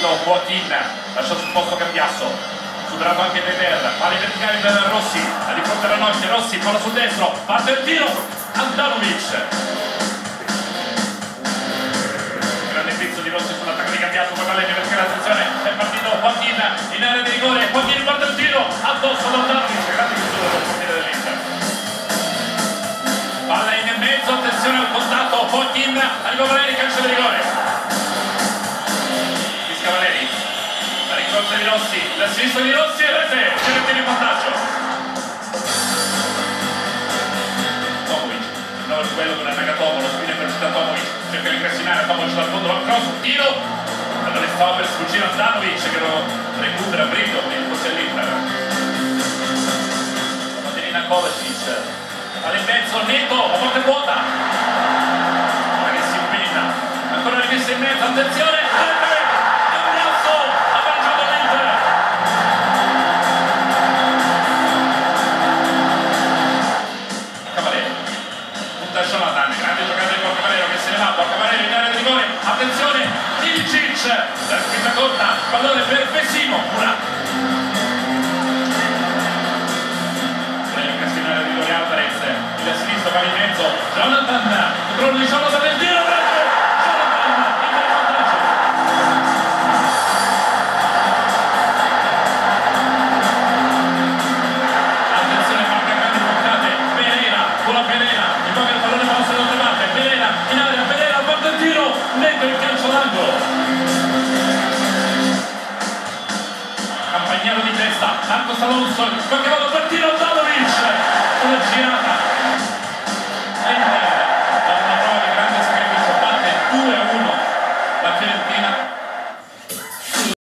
partito Joaquin, lascia sul posto Cambiasso, superato anche Peder, pari verticale per Rossi, di fronte alla noce, Rossi, palla sul destro, parte il tiro, Andanovic. Grande pizzo di Rossi sull'attacco di Cambiasso, poi Vallegno perché l'attenzione, è partito Joaquin in area di rigore, Joaquin parte il tiro, addosso ad Andanovic, grande chiusura del portiere dell'Inter. Palla in mezzo, attenzione al contatto, Joaquin, arriva Valeri, calcio di rigore. Fischia Valeri, la rincorsa di Rossi, la sinistra di Rossi e rete, Cerettini in vantaggio. Tomovic, il nuovo duello con Nagatomo, lo spine per uscita Tomovic, cerca di incressinare, Tomovic dal fondo, va cross, tiro. Allora stava per sfuggire Andanovic che lo recupera Brito, il così all'Inter. Caterina Kovacic. Alla in mezzo, Neto, a porta vuota, ma che si impegna, ancora rimessa in mezzo, attenzione, Cambiasso, ha pareggiato l'Inter. Cavaliero, punta Jonathan, grande giocata di Porcavalero che se ne va, Porcavalero in area di rigore, attenzione, Ilicic, la spinta corta, pallone per Vecino, a sinistra va in mezzo, Jonathan, controllo di Jonathan del tiro, Jonathan, in vantaggio. Attenzione, marca grandi portate, Pereira, con la Pereira, il poi il pallone passa da un'altra parte, Pereira, in area, Pereira, porta il tiro, netto il calcio d'angolo. Campagnaro di testa, Marcos Alonso, qualche volta per tiro, Andanovic, una girata. Da una prova di grande sacrificio, batte 2-1 la Fiorentina.